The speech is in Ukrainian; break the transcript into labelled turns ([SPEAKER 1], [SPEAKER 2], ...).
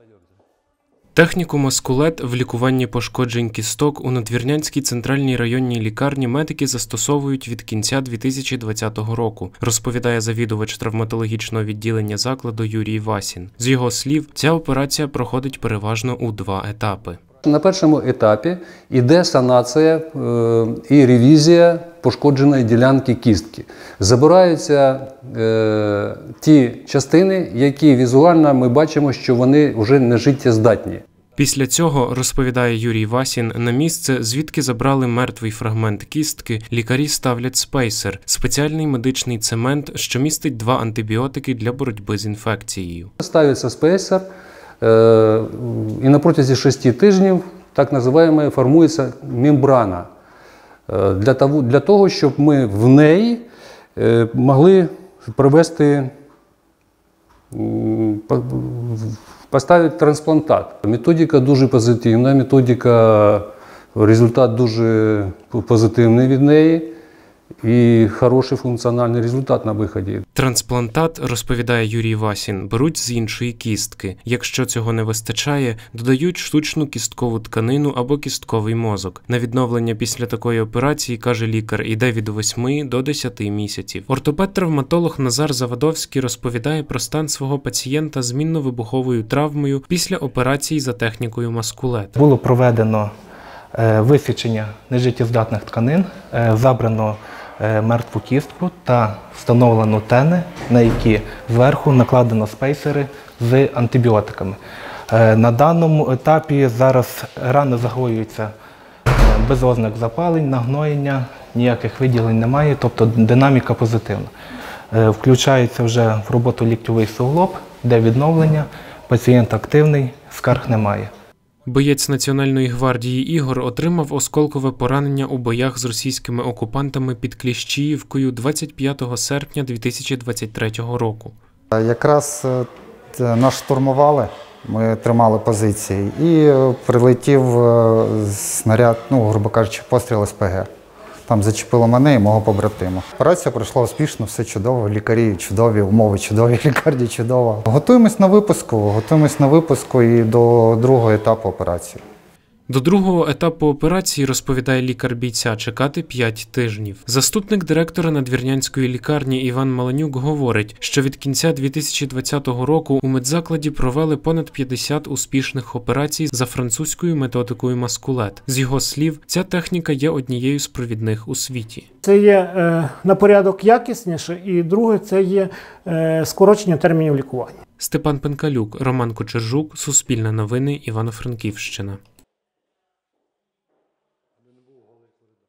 [SPEAKER 1] Техніку маскулет в лікуванні пошкоджень кісток у Надвірнянській центральній районній лікарні медики застосовують від кінця 2020 року, розповідає завідувач травматологічного відділення закладу Юрій Васін. З його слів, ця операція проходить переважно у 2 етапи.
[SPEAKER 2] На першому етапі йде санація і ревізія пошкодженої ділянки кістки. Забираються ті частини, які візуально ми бачимо, що вони вже не життєздатні.
[SPEAKER 1] Після цього, розповідає Юрій Васін, на місце, звідки забрали мертвий фрагмент кістки, лікарі ставлять спейсер – спеціальний медичний цемент, що містить 2 антибіотики для боротьби з інфекцією.
[SPEAKER 2] Ставиться спейсер, і на протязі 6 тижнів так називаємо формується мембрана. Для того, щоб ми в неї могли провести, поставити трансплантат. Методика дуже позитивна, результат дуже позитивний від неї. І хороший функціональний результат на виході.
[SPEAKER 1] Трансплантат, розповідає Юрій Васін, беруть з іншої кістки. Якщо цього не вистачає, додають штучну кісткову тканину або кістковий мозок. На відновлення після такої операції, каже лікар, йде від 8 до 10 місяців. Ортопед-травматолог Назар Завадовський розповідає про стан свого пацієнта з мінно-вибуховою травмою після операції за технікою маскулет.
[SPEAKER 3] Було проведено висічення нежиттєздатних тканин, забрано мертву кістку та встановлено тени, на які зверху накладено спейсери з антибіотиками. На даному етапі зараз рани загоюються без ознак запалень, нагноєння, ніяких виділень немає, тобто динаміка позитивна. Включається вже в роботу ліктьовий суглоб, де відновлення, пацієнт активний, скарг немає.
[SPEAKER 1] Боєць Національної гвардії Ігор отримав осколкове поранення у боях з російськими окупантами під Кліщіївкою 25 серпня 2023 року.
[SPEAKER 4] Якраз нас штурмували, ми тримали позиції і прилетів снаряд, грубо кажучи, постріл СПГ. Там зачепило мене і мого побратима. Операція пройшла успішно, все чудово, лікарі чудові, умови чудові, лікарня чудова. Готуємось на випуску і до 2-го етапу операції.
[SPEAKER 1] До 2-го етапу операції, розповідає лікар бійця, чекати 5 тижнів. Заступник директора Надвірнянської лікарні Іван Маланюк говорить, що від кінця 2020 року у медзакладі провели понад 50 успішних операцій за французькою методикою маскулет. З його слів, ця техніка є однією з провідних у світі.
[SPEAKER 5] Це є на порядок якісніше, і друге – це є скорочення термінів лікування.
[SPEAKER 1] Степан Пенкалюк, Роман Кочержук, Суспільне новини, Івано-Франківщина.